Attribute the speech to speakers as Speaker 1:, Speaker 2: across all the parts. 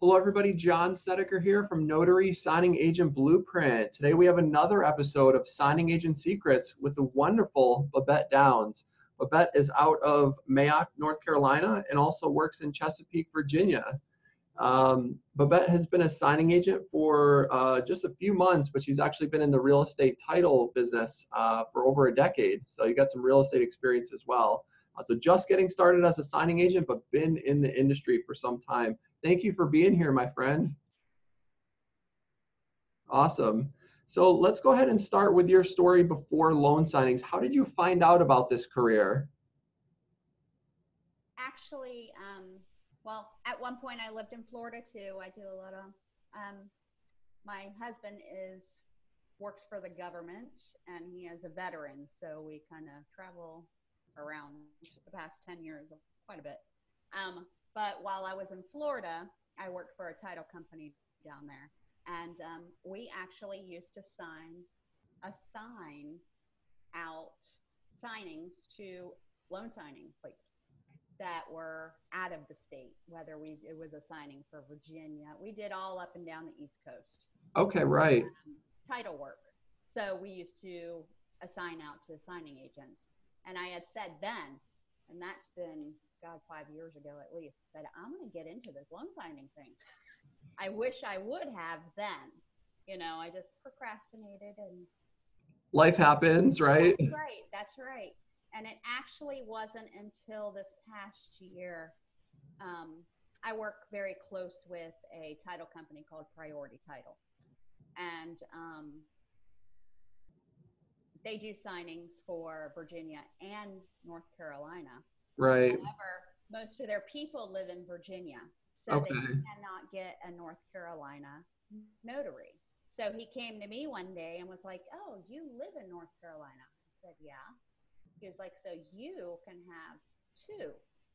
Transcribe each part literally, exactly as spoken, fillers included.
Speaker 1: Hello, everybody. Jon Snedeker here from Notary Signing Agent Blueprint. Today we have another episode of Signing Agent Secrets with the wonderful Babette Downs. Babette is out of Mayock, North Carolina, and also works in Chesapeake, Virginia. Um, Babette has been a signing agent for uh, just a few months, but she's actually been in the real estate title business uh, for over a decade. So you got some real estate experience as well. Uh, so just getting started as a signing agent, but been in the industry for some time. Thank you for being here, my friend. Awesome. So let's go ahead and start with your story before loan signings. How did you find out about this career?
Speaker 2: Actually, um, well, at one point I lived in Florida too. I do a lot of, um, my husband is, works for the government and he is a veteran. So we kind of travel around the past ten years quite a bit. Um, But while I was in Florida, I worked for a title company down there. And um, we actually used to sign, assign out signings to loan signing plates that were out of the state, whether we it was a signing for Virginia. We did all up and down the East Coast.
Speaker 1: Okay, right.
Speaker 2: Um, title work. So we used to assign out to signing agents. And I had said then, and that's been God, five years ago at least, that I'm going to get into this loan signing thing. I wish I would have then. You know, I just procrastinated and
Speaker 1: Life happens, right?
Speaker 2: That's right. That's right. And it actually wasn't until this past year. Um, I work very close with a title company called Priority Title. And um, they do signings for Virginia and North Carolina.
Speaker 1: Right.
Speaker 2: However, most of their people live in Virginia, so
Speaker 1: Okay.
Speaker 2: they cannot get a North Carolina notary. So he came to me one day and was like, "Oh, you live in North Carolina?" I said, "Yeah." He was like, "So you can have two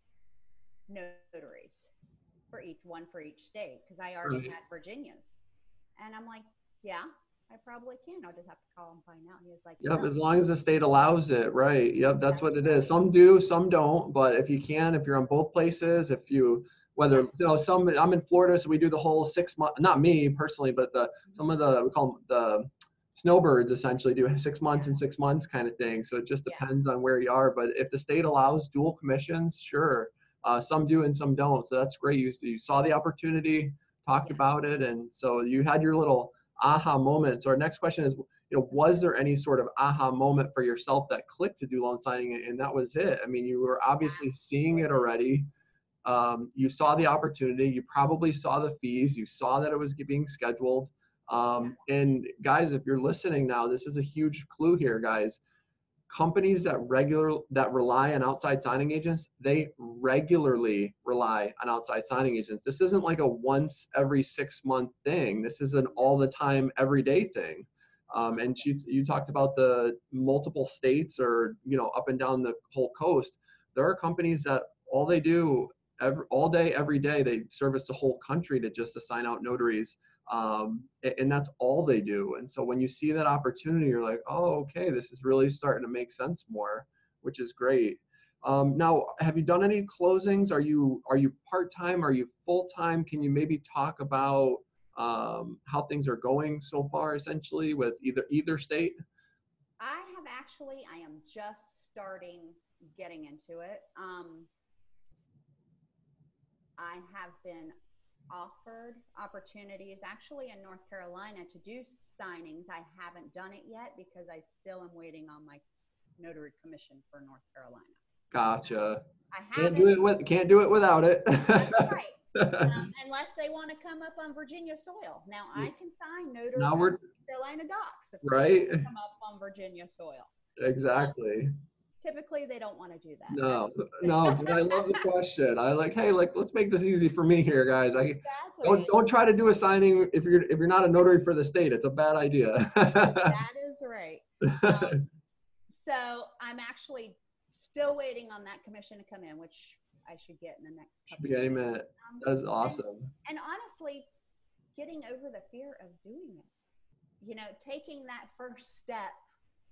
Speaker 2: notaries for each one for each state because I already
Speaker 1: Right.
Speaker 2: had Virginia's." And I'm like, "Yeah, I probably can. I'll just have to call and find out." He was like,
Speaker 1: Yep,
Speaker 2: "No,
Speaker 1: as long as the state allows it, right? Yep, that's
Speaker 2: that's
Speaker 1: what it is.
Speaker 2: right.
Speaker 1: Some do, some don't, but if you can, if you're on both places, if you, whether,
Speaker 2: Yes,
Speaker 1: you know, some, I'm in Florida, so we do the whole six month, not me personally, but the, some of the, we call them the snowbirds essentially do six months
Speaker 2: yeah,
Speaker 1: and six months kind of thing. So it just
Speaker 2: yeah,
Speaker 1: depends on where you are. But if the state allows dual commissions, sure. Uh, some do and some don't. So that's great. You, you saw the opportunity, talked
Speaker 2: yeah."
Speaker 1: about it, and so you had your little aha moment. So our next question is, you know, was there any sort of aha moment for yourself that clicked to do loan signing, and that was it? I mean, you were obviously seeing it
Speaker 2: Absolutely.
Speaker 1: already. Um, you saw the opportunity. You probably saw the fees. You saw that it was being scheduled.
Speaker 2: Yeah.
Speaker 1: Um, and guys, if you're listening now, this is a huge clue here, guys. Companies that regular that rely on outside signing agents, they regularly rely on outside signing agents. This isn't like a once every six month thing. This is an all the time, everyday thing. Um, and you, you talked about the multiple states or, you know, up and down the whole coast. There are companies that all they do every, all day, every day, they service the whole country to just assign out notaries. Um, and that's all they do. And so when you see that opportunity, you're like, oh, okay, this is really starting to make sense more, which is great. Um, now, have you done any closings? Are you are you part-time? Are you full-time? Can you maybe talk about um, how things are going so far, essentially, with either either state?
Speaker 2: I have actually, I am just starting getting into it. Um, I have been offered opportunities actually in North Carolina to do signings. I haven't done it yet because I still am waiting on my notary commission for North Carolina.
Speaker 1: Gotcha.
Speaker 2: I have
Speaker 1: Can't do
Speaker 2: it.
Speaker 1: it with can't do it without it.
Speaker 2: That's right. Um, unless they want to come up on Virginia soil. Now I can sign notary
Speaker 1: Now
Speaker 2: on
Speaker 1: we're
Speaker 2: North Carolina docks if they
Speaker 1: right.
Speaker 2: want to come up on Virginia soil. Um,
Speaker 1: Exactly.
Speaker 2: typically they don't want to do that.
Speaker 1: No,
Speaker 2: That's
Speaker 1: no, but I love the question. I like, hey, like, let's make this easy for me here, guys. I
Speaker 2: that's
Speaker 1: don't
Speaker 2: right.
Speaker 1: don't try to do a signing if you're if you're not a notary for the state. It's a bad idea.
Speaker 2: That is right. Um, so I'm actually still waiting on that commission to come in, which I should get in the next
Speaker 1: Should
Speaker 2: couple
Speaker 1: be
Speaker 2: of
Speaker 1: any
Speaker 2: days.
Speaker 1: minute.
Speaker 2: Um,
Speaker 1: That's
Speaker 2: and
Speaker 1: awesome.
Speaker 2: and honestly, getting over the fear of doing it. You know, taking that first step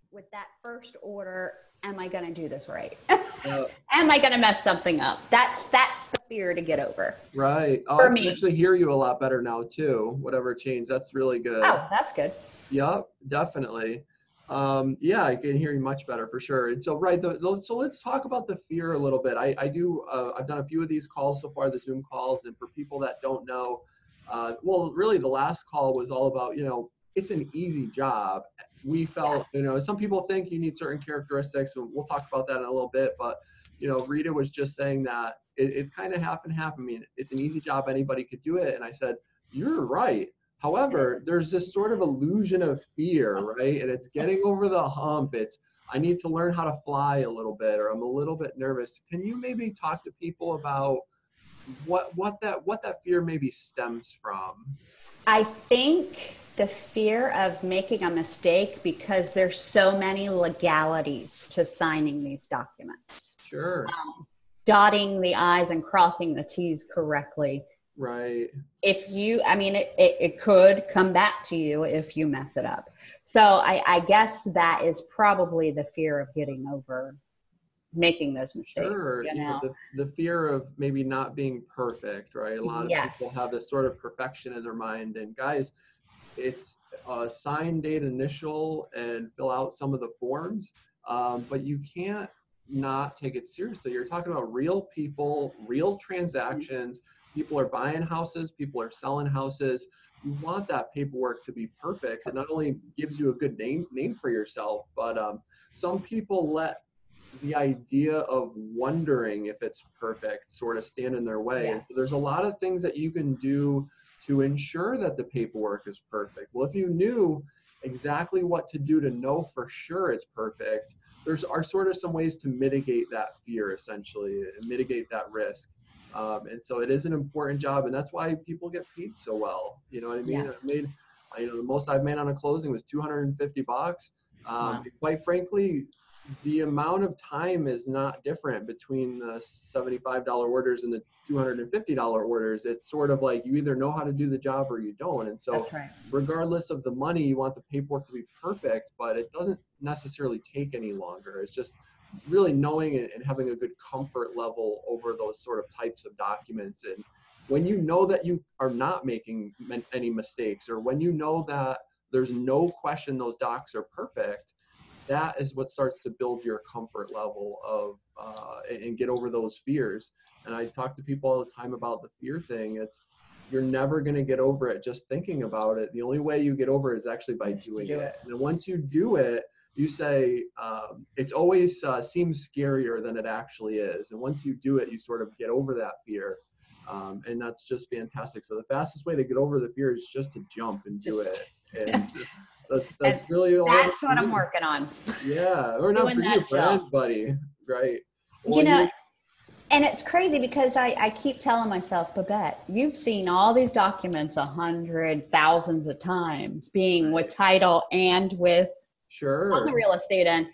Speaker 2: with that first order, am I going to do this right?
Speaker 1: Uh,
Speaker 2: Am I going to mess something up? That's that's the fear to get over.
Speaker 1: right. Oh,
Speaker 2: For
Speaker 1: I can
Speaker 2: me.
Speaker 1: actually hear you a lot better now too. Whatever changed, that's really good.
Speaker 2: Oh, that's good.
Speaker 1: Yep, definitely. Um, yeah, I can hear you much better for sure. And so, right, the, the, so let's talk about the fear a little bit. I, I do, uh, I've done a few of these calls so far, the Zoom calls, and for people that don't know, uh, well, really the last call was all about, you know, it's an easy job. We felt, you know, some people think you need certain characteristics, and we'll talk about that in a little bit, but, you know, Rita was just saying that it, it's kind of half and half. I mean, it's an easy job, anybody could do it. And I said, you're right. However, there's this sort of illusion of fear, right? And it's getting over the hump. It's, I need to learn how to fly a little bit, or I'm a little bit nervous. Can you maybe talk to people about what what that what that fear maybe stems from?
Speaker 2: I think the fear of making a mistake, because there's so many legalities to signing these documents.
Speaker 1: Sure.
Speaker 2: Um, dotting the I's and crossing the T's correctly.
Speaker 1: Right.
Speaker 2: If you, I mean, it, it, it could come back to you if you mess it up. So I, I guess that is probably the fear of getting over making those mistakes.
Speaker 1: Sure.
Speaker 2: You
Speaker 1: You know,
Speaker 2: know?
Speaker 1: the, the fear of maybe not being perfect, right? A lot of
Speaker 2: Yes.
Speaker 1: people have this sort of perfection in their mind. And guys, it's uh, sign, date, initial, and fill out some of the forms. Um, but you can't not take it seriously. You're talking about real people, real transactions. People are buying houses, people are selling houses. You want that paperwork to be perfect. It not only gives you a good name name for yourself, but um, some people let the idea of wondering if it's perfect sort of stand in their way.
Speaker 2: Yes.
Speaker 1: So there's a lot of things that you can do to ensure that the paperwork is perfect. Well, if you knew exactly what to do to know for sure it's perfect, there's are sort of some ways to mitigate that fear, essentially, and mitigate that risk. Um, and so it is an important job, and that's why people get paid so well. You know what I mean?
Speaker 2: Yes.
Speaker 1: I've made, you know, the most I've made on a closing was two hundred fifty bucks. Um,
Speaker 2: Wow.
Speaker 1: Quite frankly, the amount of time is not different between the seventy-five dollar orders and the two hundred fifty dollar orders. It's sort of like you either know how to do the job or you don't. And so
Speaker 2: That's right.
Speaker 1: regardless of the money, you want the paperwork to be perfect, but it doesn't necessarily take any longer. It's just really knowing it and having a good comfort level over those sort of types of documents. And when you know that you are not making any mistakes, or when you know that there's no question those docs are perfect, that is what starts to build your comfort level of uh, and get over those fears. And I talk to people all the time about the fear thing. It's, you're never going to get over it just thinking about it. The only way you get over it is actually by doing
Speaker 2: do
Speaker 1: it.
Speaker 2: it.
Speaker 1: And then once you do it, you say, um, it's always uh, seems scarier than it actually is. And once you do it, you sort of get over that fear. Um, and that's just fantastic. So the fastest way to get over the fear is just to jump and do
Speaker 2: Just-
Speaker 1: it. And that's that's really all.
Speaker 2: That's what I'm working on.
Speaker 1: Yeah, or not
Speaker 2: Doing
Speaker 1: for
Speaker 2: that
Speaker 1: you, for
Speaker 2: job.
Speaker 1: anybody, right?
Speaker 2: You know, and it's crazy because I, I keep telling myself, Babette, you've seen all these documents a hundred thousands of times, being with title and with
Speaker 1: sure
Speaker 2: on the real estate end.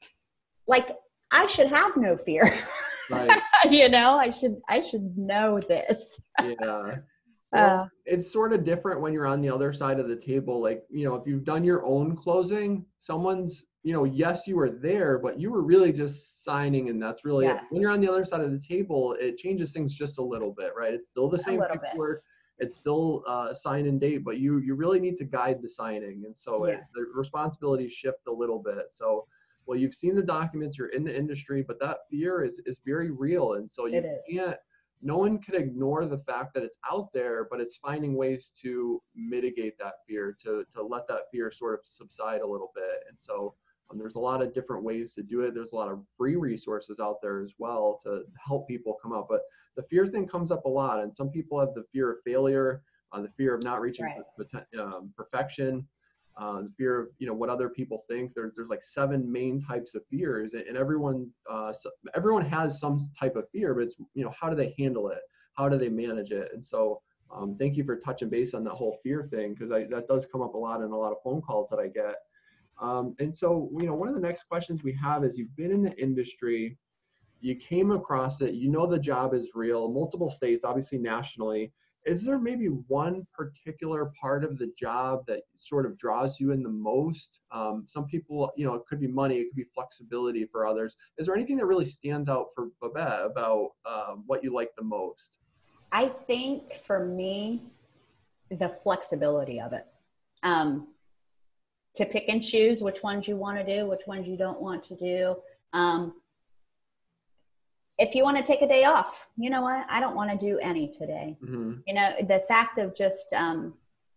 Speaker 2: Like, I should have no fear.
Speaker 1: Right.
Speaker 2: You know, I should I should know this.
Speaker 1: Yeah. Well,
Speaker 2: Uh,
Speaker 1: it's sort of different when you're on the other side of the table. Like, you know, if you've done your own closing, someone's, you know, yes, you were there, but you were really just signing, and that's really
Speaker 2: Yes.
Speaker 1: it. When you're on the other side of the table, it changes things just a little bit, right? It's still the same
Speaker 2: little bit.
Speaker 1: paperwork. It's still uh, sign and date, but you you really need to guide the signing, and so
Speaker 2: Yeah.
Speaker 1: it, the responsibilities shift a little bit. So, well, you've seen the documents, you're in the industry, but that fear is is very real, and so you
Speaker 2: It is.
Speaker 1: can't. No one can ignore the fact that it's out there, but it's finding ways to mitigate that fear, to to let that fear sort of subside a little bit. And so um, there's a lot of different ways to do it. There's a lot of free resources out there as well to help people come up. But the fear thing comes up a lot, and some people have the fear of failure, uh, the fear of not reaching
Speaker 2: Right.
Speaker 1: um, perfection. Uh, the fear of, you know, what other people think. There's there's like seven main types of fears, and everyone uh, so everyone has some type of fear, but it's, you know, how do they handle it? How do they manage it? And so um, thank you for touching base on that whole fear thing, because that does come up a lot in a lot of phone calls that I get. Um, and so, you know, one of the next questions we have is, you've been in the industry, you came across it, you know the job is real, multiple states, obviously nationally, is there maybe one particular part of the job that sort of draws you in the most? Um, some people, you know, it could be money, it could be flexibility for others. Is there anything that really stands out for Babette about um, what you like the most?
Speaker 2: I think for me, the flexibility of it. Um, to pick and choose which ones you want to do, which ones you don't want to do. Um, if you want to take a day off, you know what? I don't want to do any today. Mm-hmm. You know, the fact of just um,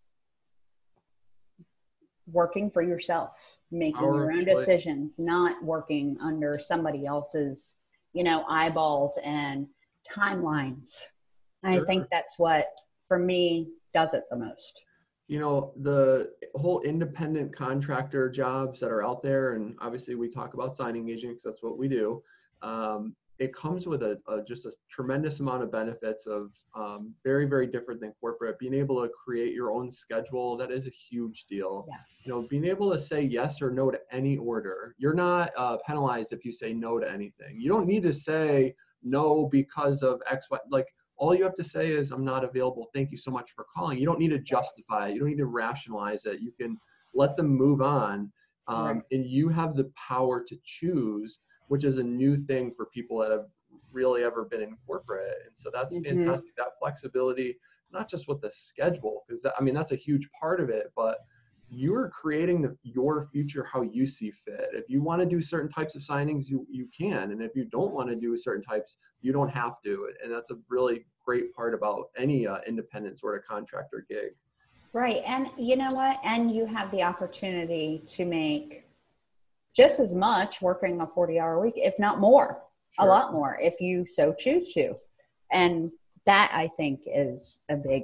Speaker 2: working for yourself, making Our your own play. decisions, not working under somebody else's, you know, eyeballs and timelines. Sure. I think that's what, for me, does it the most.
Speaker 1: You know, the whole independent contractor jobs that are out there, and obviously we talk about signing agents, that's what we do. Um, it comes with a, a just a tremendous amount of benefits of um, very, very different than corporate. Being able to create your own schedule, that is a huge deal.
Speaker 2: Yes.
Speaker 1: You know, being able to say yes or no to any order. You're not uh, penalized if you say no to anything. You don't need to say no because of X, Y, like, all you have to say is, I'm not available. Thank you so much for calling. You don't need to justify it. You don't need to rationalize it. You can let them move on. Um, right. And you have the power to choose, which is a new thing for people that have really ever been in corporate. And so that's mm-hmm. fantastic. That flexibility, not just with the schedule, because I mean, that's a huge part of it, but you're creating the, your future how you see fit. If you want to do certain types of signings, you you can. And if you don't want to do certain types, you don't have to. And that's a really great part about any uh, independent sort of contractor gig.
Speaker 2: Right. And you know what? And you have the opportunity to make just as much working a forty hour week, if not more, sure. a lot more, if you so choose to. And that, I think, is a big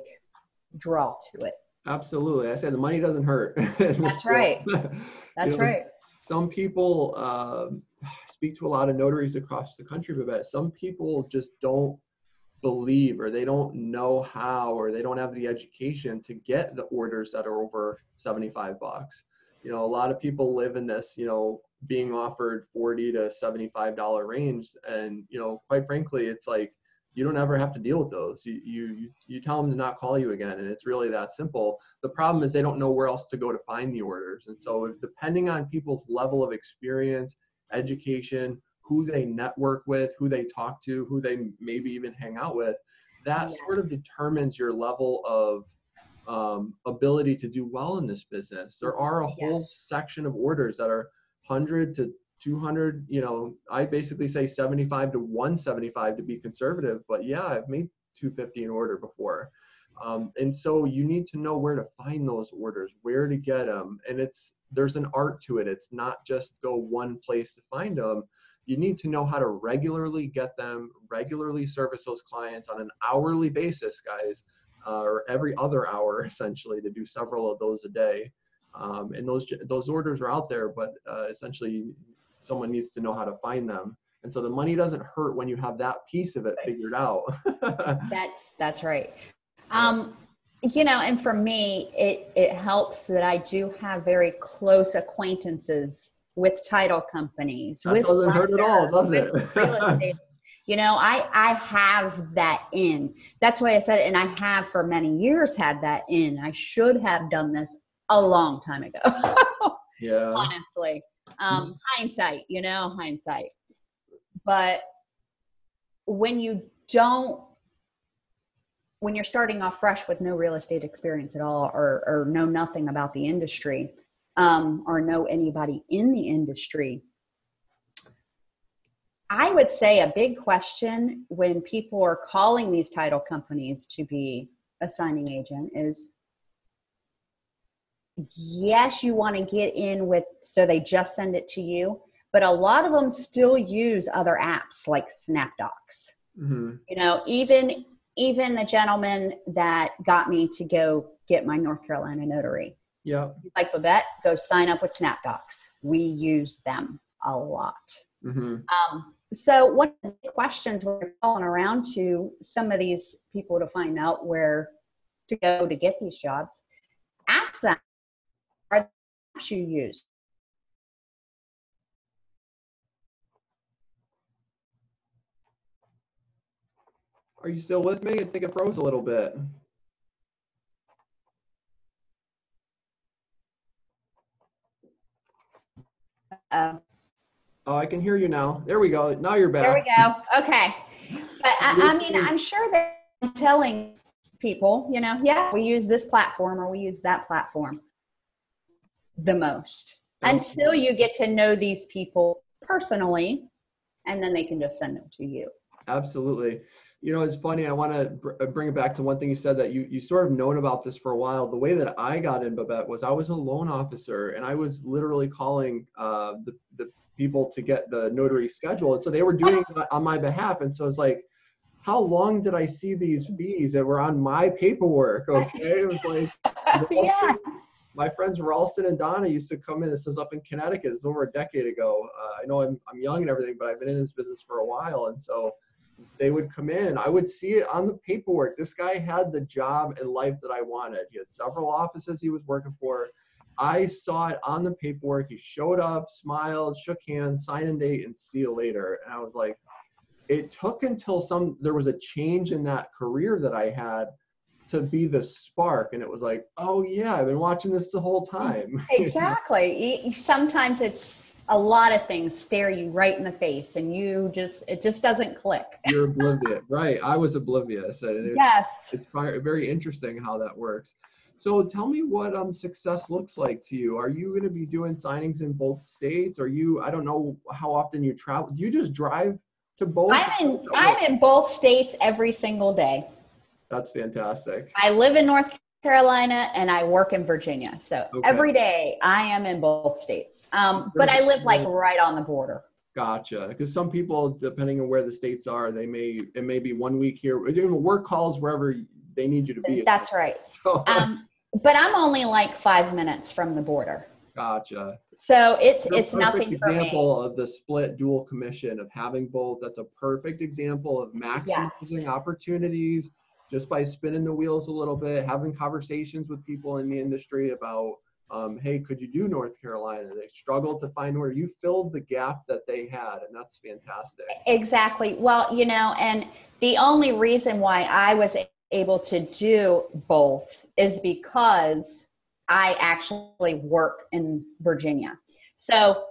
Speaker 2: draw to it.
Speaker 1: Absolutely. I said the money doesn't hurt.
Speaker 2: That's right. That's you know, right.
Speaker 1: Some people um, speak to a lot of notaries across the country, Babette. Some people just don't believe, or they don't know how, or they don't have the education to get the orders that are over seventy-five bucks. You know, a lot of people live in this, you know, being offered forty to seventy-five dollar range. And, you know, quite frankly, it's like, you don't ever have to deal with those. You, you, you tell them to not call you again. And it's really that simple. The problem is they don't know where else to go to find the orders. And so if, depending on people's level of experience, education, who they network with, who they talk to, who they maybe even hang out with, that yes. sort of determines your level of um, ability to do well in this business. There are a whole yes. section of orders that are one hundred to two hundred, you know, I basically say seventy-five to one seventy-five to be conservative, but yeah, I've made two fifty an order before. Um, and so you need to know where to find those orders, where to get them. And it's, there's an art to it. It's not just go one place to find them. You need to know how to regularly get them, regularly service those clients on an hourly basis, guys, uh, or every other hour, essentially, to do several of those a day. Um, and those, those orders are out there, but uh, essentially, someone needs to know how to find them. And so the money doesn't hurt when you have that piece of it figured out.
Speaker 2: that's, that's right. Um, you know, and for me, it, it helps that I do have very close acquaintances with title companies.
Speaker 1: That
Speaker 2: with
Speaker 1: doesn't hurt at all, does it?
Speaker 2: Real estate. You know, I, I have that in. That's why I said it. And I have for many years had that in. I should have done this a long time ago.
Speaker 1: Yeah.
Speaker 2: Honestly. Um, hindsight, you know, hindsight. But when you don't, when you're starting off fresh with no real estate experience at all, or, or know nothing about the industry, um, or know anybody in the industry, I would say a big question when people are calling these title companies to be a signing agent is, yes, you want to get in with, so they just send it to you, but a lot of them still use other apps like SnapDocs. Mm-hmm. You know, even, even the gentleman that got me to go get my North Carolina notary.
Speaker 1: Yeah.
Speaker 2: Like Babette, go sign up with SnapDocs. We use them a lot. Mm-hmm. Um, so one of the questions we're calling around to some of these people to find out where to go to get these jobs, ask them, are the apps you use?
Speaker 1: Are you still with me? I think it froze a little bit.
Speaker 2: Uh,
Speaker 1: Oh, I can hear you now. There we go. Now you're back.
Speaker 2: there we go. Okay. But I, I mean, I'm sure that I'm telling people, you know, yeah, we use this platform or we use that platform the most until you get to know these people personally, and then they can just send them to you.
Speaker 1: Absolutely. You know, it's funny. I want to br- bring it back to one thing you said, that you, you sort of known about this for a while. The way that I got in Babette was I was a loan officer, and I was literally calling uh, the, the people to get the notary scheduled. So they were doing it on my behalf. And so it's like, how long did I see these fees that were on my paperwork? Okay. It was like,
Speaker 2: yeah.
Speaker 1: my friends Ralston and Donna used to come in. This was up in Connecticut. It's over a decade ago. Uh, I know I'm, I'm young and everything, but I've been in this business for a while. And so they would come in. I would see it on the paperwork. This guy had the job and life that I wanted. He had several offices he was working for. I saw it on the paperwork. He showed up, smiled, shook hands, sign and date, and see you later. And I was like, it took until some there was a change in that career that I had to be the spark. And it was like, oh yeah, I've been watching this the whole time.
Speaker 2: Exactly. Sometimes it's a lot of things stare you right in the face, and you just, it just doesn't click.
Speaker 1: You're oblivious. Right. I was oblivious. And it's,
Speaker 2: yes.
Speaker 1: It's very interesting how that works. So tell me what um success looks like to you. Are you going to be doing signings in both states? Are you, I don't know how often you travel. Do you just drive to both?
Speaker 2: I'm in, I'm in both states every single day.
Speaker 1: That's fantastic.
Speaker 2: I live in North Carolina and I work in Virginia. So
Speaker 1: Okay.
Speaker 2: every day I am in both states. Um, but I live like right on the border.
Speaker 1: Gotcha. Because some people, depending on where the states are, they may, it may be one week here, doing work calls wherever they need you to be.
Speaker 2: That's right. um, but I'm only like five minutes from the border.
Speaker 1: Gotcha.
Speaker 2: So it's
Speaker 1: That's
Speaker 2: it's nothing for me.
Speaker 1: Example of the split dual commission of having both. That's a perfect example of maximizing yes. opportunities just by spinning the wheels a little bit, having conversations with people in the industry about, um, hey, could you do North Carolina? They struggled to find where you filled the gap that they had, and that's fantastic.
Speaker 2: Exactly. Well, you know, and the only reason why I was able to do both is because I actually work in Virginia. So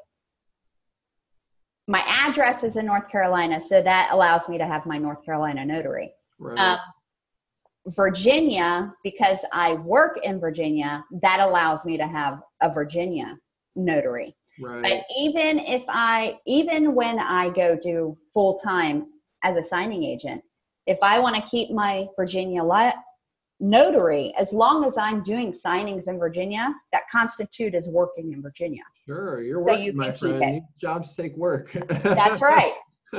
Speaker 2: my address is in North Carolina, so that allows me to have my North Carolina notary.
Speaker 1: Right.
Speaker 2: Um, Virginia, because I work in Virginia, that allows me to have a Virginia notary.
Speaker 1: Right.
Speaker 2: But even if I, even when I go do full time as a signing agent, if I want to keep my Virginia li- notary, as long as I'm doing signings in Virginia, that constitute as working in Virginia.
Speaker 1: Sure, you're working, so you my friend. These jobs take work.
Speaker 2: That's right.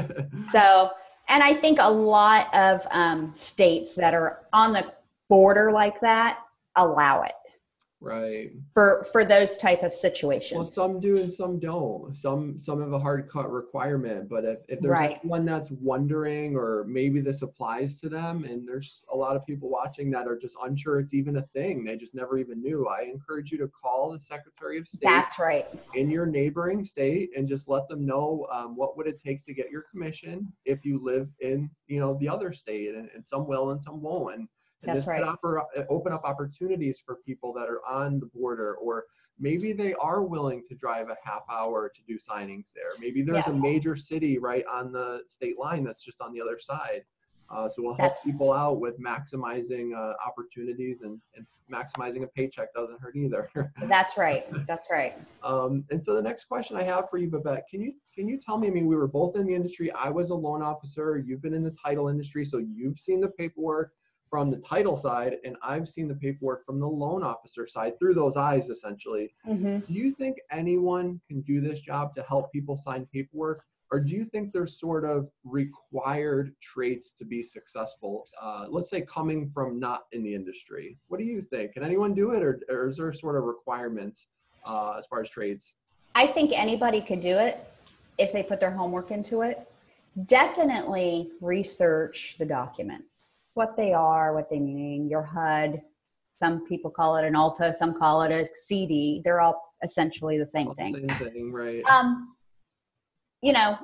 Speaker 2: So, and I think a lot of um, states that are on the border like that allow it.
Speaker 1: Right.
Speaker 2: For for those type of situations.
Speaker 1: Well, some do and some don't. Some some have a hard cut requirement, but if, if there's
Speaker 2: right.
Speaker 1: anyone that's wondering, or maybe this applies to them, and there's a lot of people watching that are just unsure it's even a thing, they just never even knew, I encourage you to call the Secretary of State.
Speaker 2: That's right.
Speaker 1: In your neighboring state, and just let them know um, what would it take to get your commission if you live in, you know, the other state, and, and some will and some won't. And And
Speaker 2: That's
Speaker 1: this
Speaker 2: right.
Speaker 1: could offer, open up opportunities for people that are on the border, or maybe they are willing to drive a half hour to do signings there. Maybe there's
Speaker 2: yeah.
Speaker 1: a major city right on the state line that's just on the other side. Uh, so we'll help
Speaker 2: that's,
Speaker 1: people out with maximizing uh, opportunities, and, and maximizing a paycheck doesn't hurt either.
Speaker 2: That's right. That's right.
Speaker 1: Um, and so the next question I have for you, Babette, can you can you tell me, I mean, we were both in the industry. I was a loan officer. You've been in the title industry, so you've seen the paperwork from the title side, and I've seen the paperwork from the loan officer side through those eyes, essentially.
Speaker 2: Mm-hmm.
Speaker 1: Do you think anyone can do this job to help people sign paperwork? Or do you think there's sort of required traits to be successful? Uh, let's say coming from not in the industry. What do you think? Can anyone do it, or, or is there sort of requirements uh, as far as traits?
Speaker 2: I think anybody could do it if they put their homework into it. Definitely research the documents. What they are, what they mean, your H U D. Some people call it an Alta, some call it a C D. They're all essentially the same
Speaker 1: all
Speaker 2: thing.
Speaker 1: The same thing, right?
Speaker 2: Um, you know,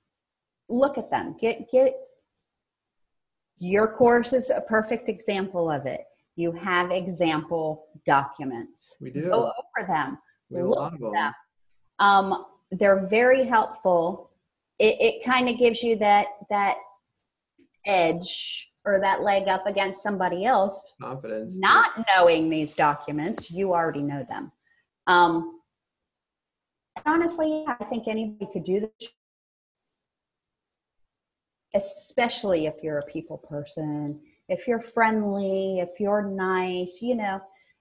Speaker 2: look at them. Get get. Your course is a perfect example of it. You have example documents.
Speaker 1: We do.
Speaker 2: Go over them.
Speaker 1: We have
Speaker 2: Look
Speaker 1: a lot of
Speaker 2: at
Speaker 1: them.
Speaker 2: them. Um, they're very helpful. It, it kind of gives you that, that edge or that leg up against somebody else.
Speaker 1: Confidence.
Speaker 2: Not
Speaker 1: Yeah.
Speaker 2: knowing these documents, you already know them. Um, honestly, I think anybody could do this, especially if you're a people person, if you're friendly, if you're nice, you know,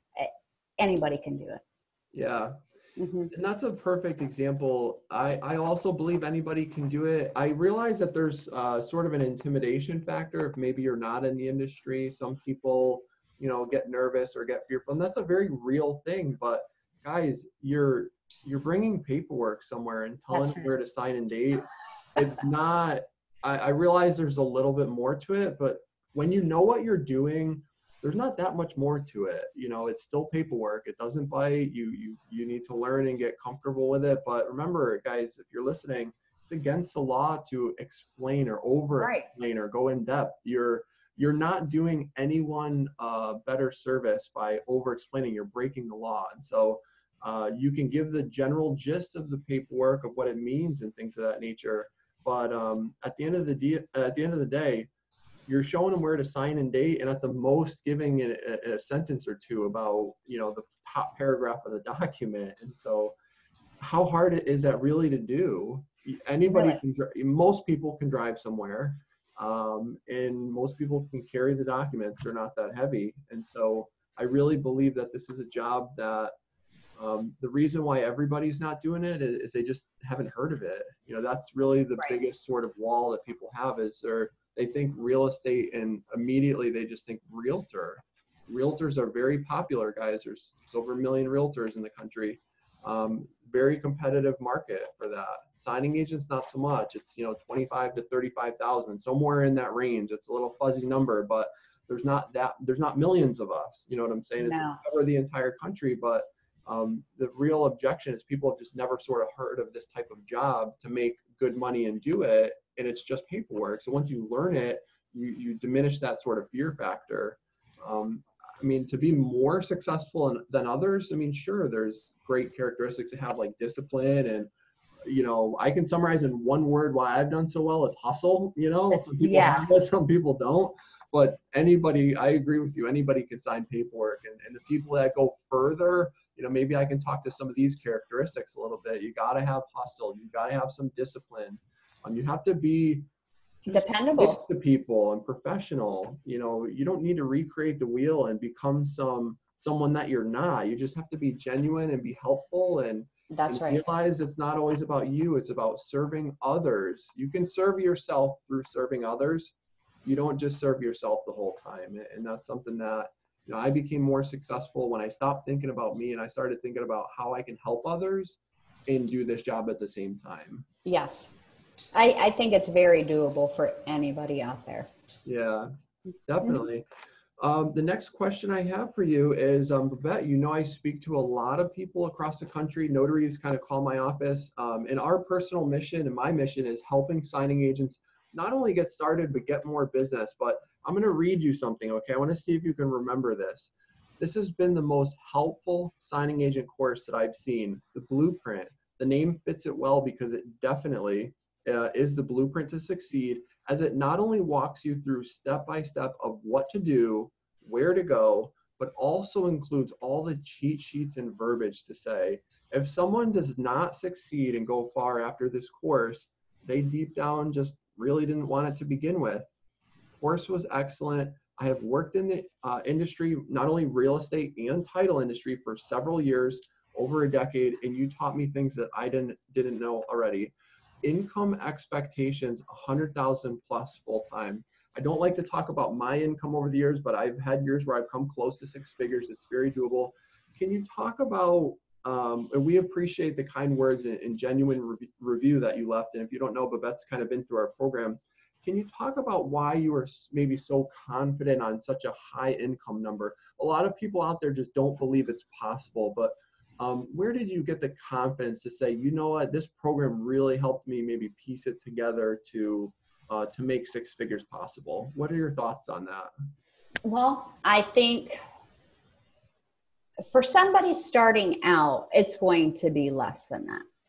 Speaker 2: anybody can do it.
Speaker 1: Yeah.
Speaker 2: Mm-hmm.
Speaker 1: And that's a perfect example. I, I also believe anybody can do it. I realize that there's uh, sort of an intimidation factor if maybe you're not in the industry. Some people, you know, get nervous or get fearful, and that's a very real thing. But guys, you're you're bringing paperwork somewhere and telling them where to sign and date. It's not. I, I realize there's a little bit more to it, but when you know what you're doing, there's not that much more to it. You know, it's still paperwork. It doesn't bite. You you you need to learn and get comfortable with it. But remember, guys, if you're listening, it's against the law to explain or over explain or go in depth. You're you're not doing anyone a better service by over explaining. You're breaking the law. And so uh, you can give the general gist of the paperwork of what it means and things of that nature. But um, at the end of the day, at the end of the day, you're showing them where to sign and date, and at the most giving a, a sentence or two about, you know, the top paragraph of the document. And so how hard is that really to do? Anybody really? can, most people can drive somewhere, um, and most people can carry the documents. They're not that heavy. And so I really believe that this is a job that um, the reason why everybody's not doing it is, is they just haven't heard of it. You know, that's really the right. biggest sort of wall that people have is they're, they think real estate and immediately they just think realtor. Realtors are very popular, guys. There's, there's over a million realtors in the country. Um, very competitive market for that. Signing agents, not so much. It's, you know, twenty-five to thirty-five thousand, somewhere in that range. It's a little fuzzy number, but there's not that, there's not millions of us. You know what I'm saying? It's
Speaker 2: no.
Speaker 1: cover the entire country, but um, the real objection is people have just never sort of heard of this type of job to make good money and do it. And it's just paperwork. So once you learn it, you, you diminish that sort of fear factor. Um, I mean, to be more successful in, than others, I mean, sure, there's great characteristics to have, like discipline. And, you know, I can summarize in one word why I've done so well. It's hustle. You know, some people
Speaker 2: yeah.
Speaker 1: have it, some people don't. But anybody, I agree with you, anybody can sign paperwork. And, and the people that go further, you know, maybe I can talk to some of these characteristics a little bit. You got to have hustle. You got to have some discipline. Um, you have to be
Speaker 2: dependable
Speaker 1: to people and professional. You know, you don't need to recreate the wheel and become some someone that you're not. You just have to be genuine and be helpful and,
Speaker 2: That's
Speaker 1: and
Speaker 2: right.
Speaker 1: realize it's not always about you. It's about serving others. You can serve yourself through serving others. You don't just serve yourself the whole time. And that's something that, you know, I became more successful when I stopped thinking about me and I started thinking about how I can help others and do this job at the same time.
Speaker 2: Yes. I, I think it's very doable for anybody out there.
Speaker 1: Yeah, definitely. Mm-hmm. Um, the next question I have for you is, um, Babette, you know, I speak to a lot of people across the country. Notaries kind of call my office. Um, and our personal mission and my mission is helping signing agents not only get started, but get more business. But I'm going to read you something, okay? I want to see if you can remember this. This has been the most helpful signing agent course that I've seen. The blueprint. The name fits it well because it definitely Uh, is the blueprint to succeed, as it not only walks you through step by step of what to do, where to go, but also includes all the cheat sheets and verbiage to say. If someone does not succeed and go far after this course, they deep down just really didn't want it to begin with. The course was excellent. I have worked in the uh, industry, not only real estate and title industry, for several years, over a decade, and you taught me things that I didn't didn't know already. Income expectations, one hundred thousand plus full time. I don't like to talk about my income over the years, but I've had years where I've come close to six figures. It's very doable. Can you talk about, um, and we appreciate the kind words and, and genuine re review that you left. And if you don't know, Babette's kind of been through our program. Can you talk about why you are maybe so confident on such a high income number? A lot of people out there just don't believe it's possible, but Um, where did you get the confidence to say, you know what, this program really helped me maybe piece it together to uh, to make six figures possible? What are your thoughts on that?
Speaker 2: Well, I think for somebody starting out, it's going to be less than that.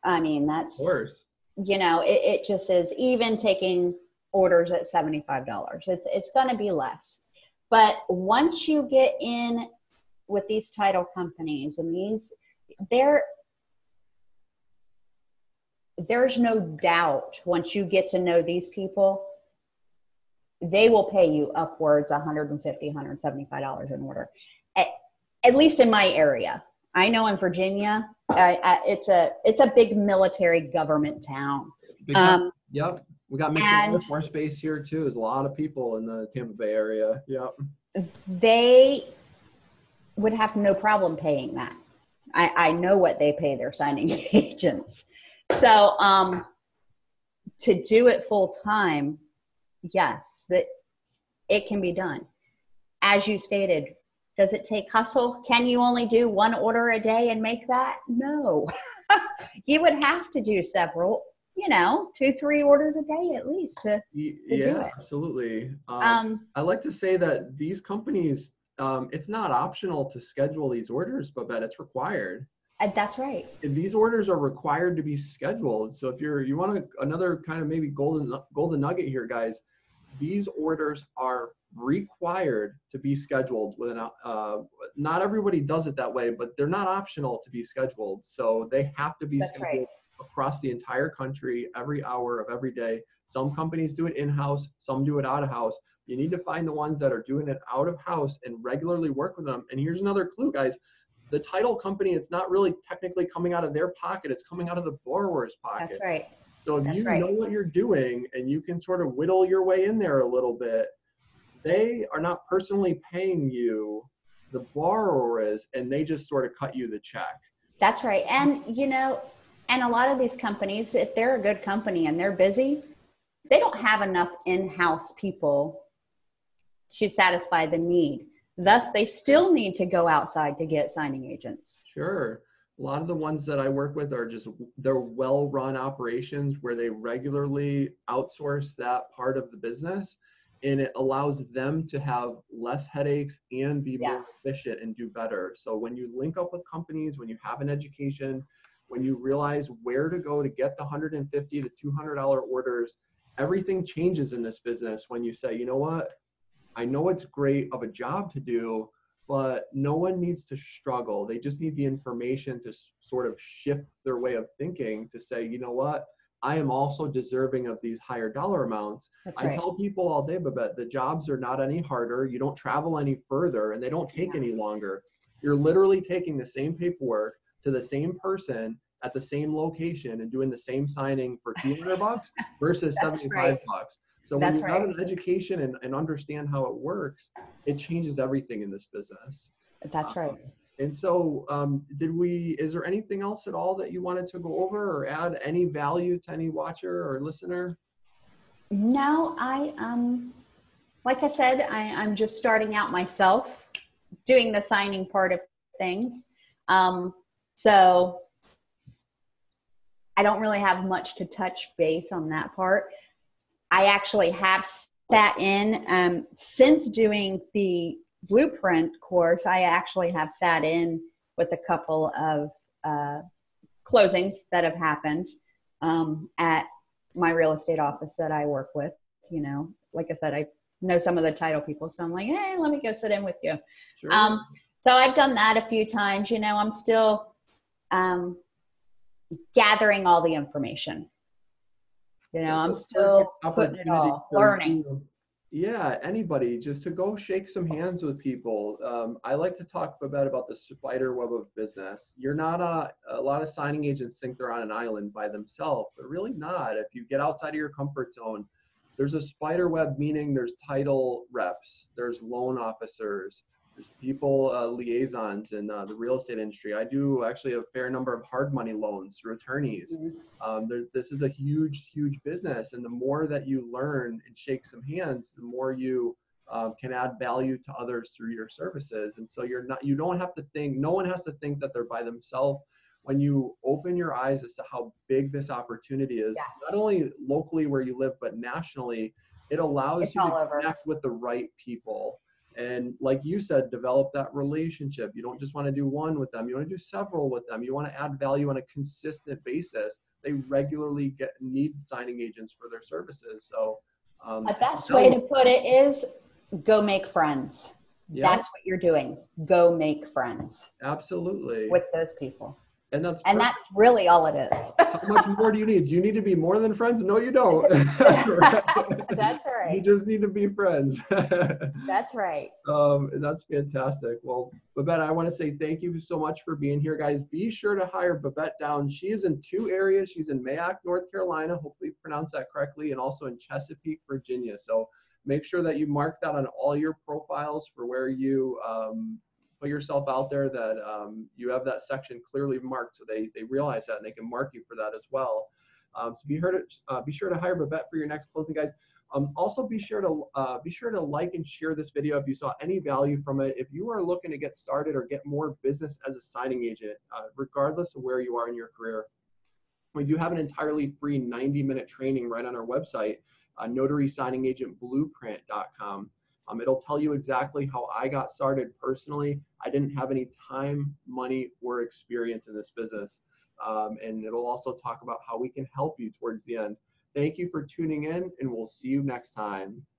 Speaker 2: I mean, that's,
Speaker 1: Of course.
Speaker 2: you know, it, it just is, even taking orders at seventy-five dollars. It's, it's going to be less. But once you get in with these title companies and these, they're, there's no doubt once you get to know these people, they will pay you upwards one hundred fifty dollars, one hundred seventy-five dollars an order. At, at least in my area. I know in Virginia, I, I, it's a it's a big military government town.
Speaker 1: Big
Speaker 2: Um,
Speaker 1: yep. We got McDonald Air Force Base here too. There's a lot of people in the Tampa Bay area. Yep.
Speaker 2: They would have no problem paying that. I, I know what they pay their signing agents. So um, to do it full time, yes, that it can be done. As you stated, does it take hustle? Can you only do one order a day and make that? No. You would have to do several, you know, two, three orders a day at least to, to
Speaker 1: yeah,
Speaker 2: do it.
Speaker 1: Absolutely. Um,
Speaker 2: Um,
Speaker 1: I like to say that these companies, um, it's not optional to schedule these orders, but that it's required.
Speaker 2: Uh, That's right.
Speaker 1: And these orders are required to be scheduled. So if you're, you want to, another kind of maybe golden, golden nugget here, guys, these orders are required to be scheduled with an, uh, not everybody does it that way, but they're not optional to be scheduled. So they have to be
Speaker 2: That's
Speaker 1: scheduled
Speaker 2: right.
Speaker 1: across the entire country, every hour of every day. Some companies do it in-house, some do it out-of-house. You need to find the ones that are doing it out-of-house and regularly work with them. And here's another clue, guys. The title company, it's not really technically coming out of their pocket, it's coming out of the borrower's pocket.
Speaker 2: That's right.
Speaker 1: So if
Speaker 2: That's
Speaker 1: you
Speaker 2: right.
Speaker 1: know what you're doing and you can sort of whittle your way in there a little bit, they are not personally paying you, the borrower is, and they just sort of cut you the check.
Speaker 2: That's right. And, you know, and a lot of these companies, if they're a good company and they're busy, they don't have enough in-house people to satisfy the need. Thus, they still need to go outside to get signing agents.
Speaker 1: Sure. A lot of the ones that I work with are just, they're well-run operations where they regularly outsource that part of the business, and it allows them to have less headaches and be
Speaker 2: Yeah.
Speaker 1: more efficient and do better. So when you link up with companies, when you have an education, when you realize where to go to get the one hundred fifty to two hundred dollar orders, everything changes in this business when you say, you know what, I know it's great of a job to do, but no one needs to struggle. They just need the information to s- sort of shift their way of thinking to say, you know what, I am also deserving of these higher dollar amounts.
Speaker 2: That's
Speaker 1: I
Speaker 2: right.
Speaker 1: tell people all day, Babette, the jobs are not any harder. You don't travel any further and they don't take
Speaker 2: Yeah.
Speaker 1: any longer. You're literally taking the same paperwork to the same person at the same location and doing the same signing for two hundred bucks versus
Speaker 2: That's
Speaker 1: seventy-five
Speaker 2: right.
Speaker 1: bucks. So when
Speaker 2: That's
Speaker 1: you have
Speaker 2: right.
Speaker 1: an education and, and understand how it works, it changes everything in this business.
Speaker 2: That's right.
Speaker 1: Um, and so um, did we, is there anything else at all that you wanted to go over or add any value to any watcher or listener?
Speaker 2: No, I, um, like I said, I, I'm just starting out myself doing the signing part of things. Um, so I don't really have much to touch base on that part. I actually have sat in, um, since doing the blueprint course, I actually have sat in with a couple of uh, closings that have happened um, at my real estate office that I work with. You know, like I said, I know some of the title people, so I'm like, hey, let me go sit in with you.
Speaker 1: Sure.
Speaker 2: Um, so I've done that a few times. You know, I'm still um, gathering all the information. You know, I'm still putting it all, learning.
Speaker 1: You. Yeah, anybody, just to go shake some hands with people. Um, I like to talk about, about the spider web of business. You're not a, a lot of signing agents think they're on an island by themselves, but really not. If you get outside of your comfort zone, there's a spider web, meaning there's title reps, there's loan officers, there's people, uh, liaisons in uh, the real estate industry. I do actually a fair number of hard money loans through attorneys.
Speaker 2: Mm-hmm.
Speaker 1: Um, there, this is a huge, huge business. And the more that you learn and shake some hands, the more you um, can add value to others through your services. And so you're not, you don't have to think, no one has to think that they're by themselves. When you open your eyes as to how big this opportunity is,
Speaker 2: Yeah.
Speaker 1: not only locally where you live, but nationally, it allows
Speaker 2: It's
Speaker 1: you to
Speaker 2: all over.
Speaker 1: connect with the right people. And like you said, develop that relationship. You don't just want to do one with them. You want to do several with them. You want to add value on a consistent basis. They regularly get need signing agents for their services. So um,
Speaker 2: the best way to put it is go make friends.
Speaker 1: Yeah.
Speaker 2: That's what you're doing. Go make friends.
Speaker 1: Absolutely.
Speaker 2: With those people.
Speaker 1: And that's
Speaker 2: and that's really all it is.
Speaker 1: How much more do you need? Do you need to be more than friends? No, you don't.
Speaker 2: That's right.
Speaker 1: You just need to be friends.
Speaker 2: That's right.
Speaker 1: Um, that's fantastic. Well, Babette, I want to say thank you so much for being here, guys. Be sure to hire Babette down. She is in two areas. She's in Mayock, North Carolina. Hopefully you pronounced that correctly, and also in Chesapeake, Virginia. So make sure that you mark that on all your profiles for where you um, put yourself out there, that um, you have that section clearly marked, so they they realize that and they can mark you for that as well. Um, so be, heard, uh, be sure to hire Babette for your next closing, guys. Um, also, be sure to uh, be sure to like and share this video if you saw any value from it. If you are looking to get started or get more business as a signing agent, uh, regardless of where you are in your career, we do have an entirely free ninety minute training right on our website, uh, notary signing agent blueprint dot com. Um, it'll tell you exactly how I got started personally. I didn't have any time, money, or experience in this business. Um, and it'll also talk about how we can help you towards the end. Thank you for tuning in, and we'll see you next time.